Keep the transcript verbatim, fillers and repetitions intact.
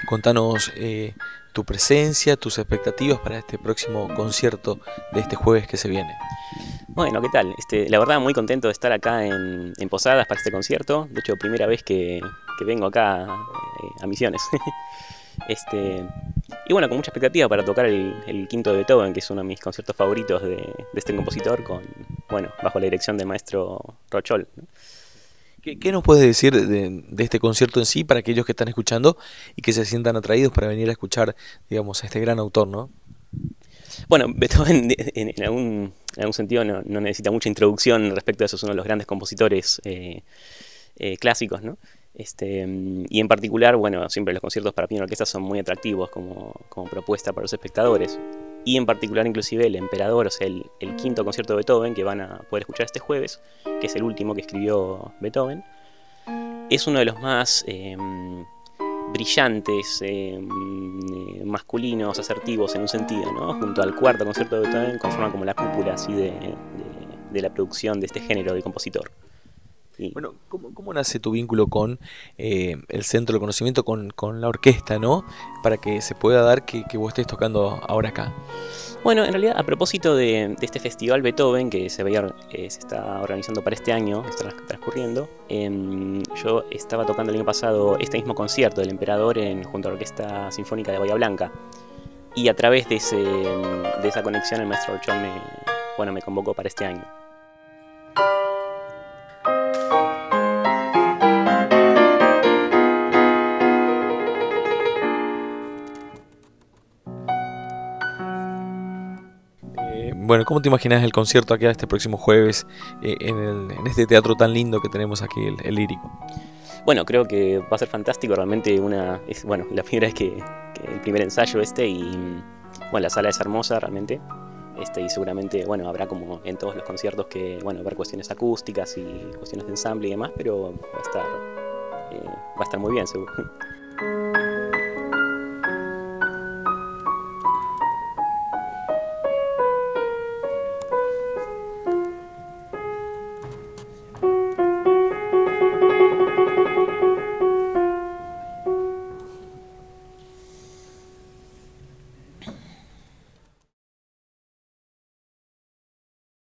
Contanos eh, tu presencia, tus expectativas para este próximo concierto de este jueves que se viene. Bueno, ¿qué tal? Este, la verdad, muy contento de estar acá en, en Posadas para este concierto. De hecho, primera vez que, que vengo acá eh, a Misiones. este, y bueno, con mucha expectativa para tocar el, el quinto de Beethoven, que es uno de mis conciertos favoritos de, de este compositor, con, bueno, bajo la dirección del maestro Rochol, ¿no? ¿Qué, qué nos puedes decir de, de este concierto en sí para aquellos que están escuchando y que se sientan atraídos para venir a escuchar, digamos, a este gran autor, ¿no? Bueno, Beethoven en, en, algún, en algún sentido no, no necesita mucha introducción respecto a eso, es uno de los grandes compositores eh, eh, clásicos, ¿no? Este, y en particular, bueno, siempre los conciertos para piano y orquesta son muy atractivos como, como propuesta para los espectadores. Y en particular inclusive el Emperador, o sea, el, el quinto concierto de Beethoven que van a poder escuchar este jueves, que es el último que escribió Beethoven, es uno de los más eh, brillantes, eh, masculinos, asertivos en un sentido, ¿no? Junto al cuarto concierto de Beethoven conforman como la cúpula así de, de, de la producción de este género de compositor. Y... Bueno, ¿cómo, cómo nace tu vínculo con eh, el Centro de Conocimiento, con, con la orquesta, ¿no? Para que se pueda dar que, que vos estés tocando ahora acá. Bueno, en realidad, a propósito de, de este festival Beethoven que se, veía, eh, se está organizando para este año, está transcurriendo, eh, yo estaba tocando el año pasado este mismo concierto del Emperador en, junto a la Orquesta Sinfónica de Bahía Blanca. Y a través de, ese, de esa conexión el maestro Rochol me, bueno, me convocó para este año. Bueno, ¿cómo te imaginas el concierto acá este próximo jueves eh, en, el, en este teatro tan lindo que tenemos aquí, el, el Lírico? Bueno, creo que va a ser fantástico, realmente una, es, bueno, la primera vez que, que el primer ensayo este y bueno, la sala es hermosa realmente, este, y seguramente, bueno, habrá como en todos los conciertos que, bueno, habrá cuestiones acústicas y cuestiones de ensamble y demás, pero va a estar, eh, va a estar muy bien seguro.